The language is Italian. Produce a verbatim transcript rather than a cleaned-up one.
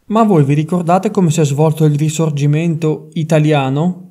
Ma voi vi ricordate come si è svolto il Risorgimento italiano?